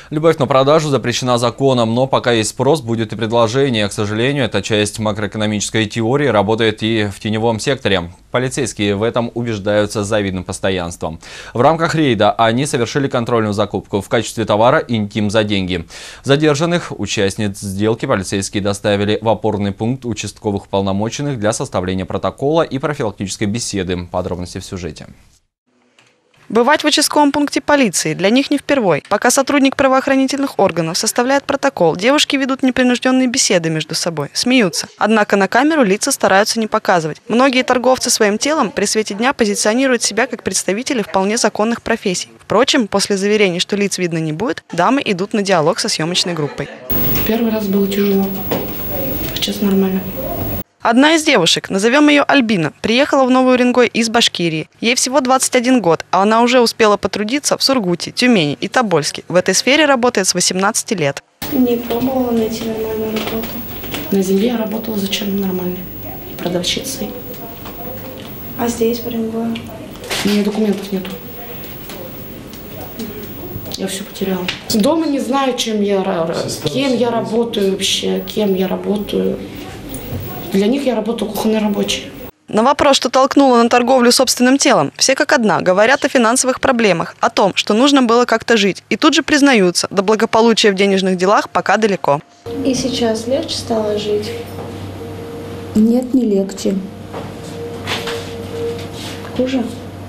Любовь на продажу запрещена законом, но пока есть спрос, будет и предложение. К сожалению, эта часть макроэкономической теории работает и в теневом секторе. Полицейские в этом убеждаются с завидным постоянством. В рамках рейда они совершили контрольную закупку в качестве товара «Интим за деньги». Задержанных участниц сделки полицейские доставили в опорный пункт участковых уполномоченных для составления протокола и профилактической беседы. Подробности в сюжете. Бывать в участковом пункте полиции для них не впервой. Пока сотрудник правоохранительных органов составляет протокол, девушки ведут непринужденные беседы между собой, смеются. Однако на камеру лица стараются не показывать. Многие торговцы своим телом при свете дня позиционируют себя как представители вполне законных профессий. Впрочем, после заверений, что лиц видно не будет, дамы идут на диалог со съемочной группой. Первый раз было тяжело, сейчас нормально. Одна из девушек, назовем ее Альбина, приехала в Новый Уренгой из Башкирии. Ей всего 21 год, а она уже успела потрудиться в Сургуте, Тюмени и Тобольске. В этой сфере работает с 18 лет. Не пробовала найти нормальную работу. На земле я работала зачем нормально, и продавщицей. А здесь, в Уренгое? У меня документов нету. Я все потеряла. Дома не знаю, кем я работаю вообще, кем я работаю. Для них я работаю кухонной рабочей. На вопрос, что толкнуло на торговлю собственным телом, все как одна говорят о финансовых проблемах, о том, что нужно было как-то жить. И тут же признаются, до благополучия в денежных делах пока далеко. И сейчас легче стало жить? Нет, не легче. Хуже?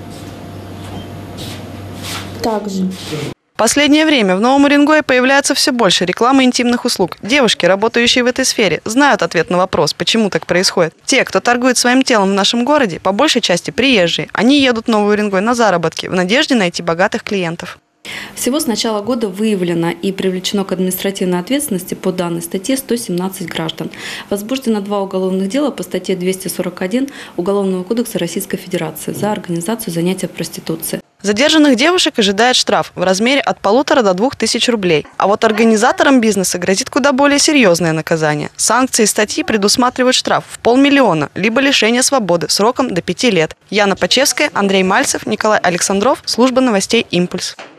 Так же. В последнее время в Новом Уренгое появляется все больше рекламы интимных услуг. Девушки, работающие в этой сфере, знают ответ на вопрос, почему так происходит. Те, кто торгует своим телом в нашем городе, по большей части приезжие. Они едут в Новый Уренгой на заработки в надежде найти богатых клиентов. Всего с начала года выявлено и привлечено к административной ответственности по данной статье 117 граждан. Возбуждено 2 уголовных дела по статье 241 Уголовного кодекса Российской Федерации за организацию занятия проституцией. Задержанных девушек ожидает штраф в размере от 1500 до 2000 рублей. А вот организаторам бизнеса грозит куда более серьезное наказание. Санкции статьи предусматривают штраф в 500 000, либо лишение свободы сроком до 5 лет. Яна Почевская, Андрей Мальцев, Николай Александров, служба новостей «Импульс».